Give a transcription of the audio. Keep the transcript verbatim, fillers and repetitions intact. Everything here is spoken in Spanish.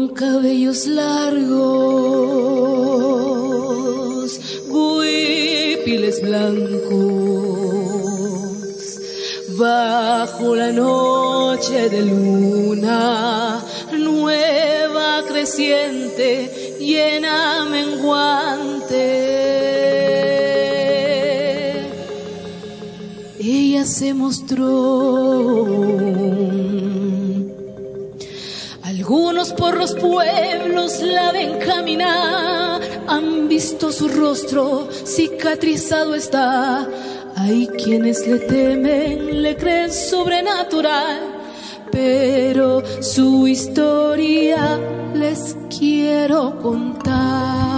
cabellos largos, huipiles blancos, bajo la noche de luna nueva creciente, llena menguante, ella se mostró. Algunos por los pueblos la ven caminar, han visto su rostro, cicatrizado está. Hay quienes le temen, le creen sobrenatural, pero su historia les quiero contar.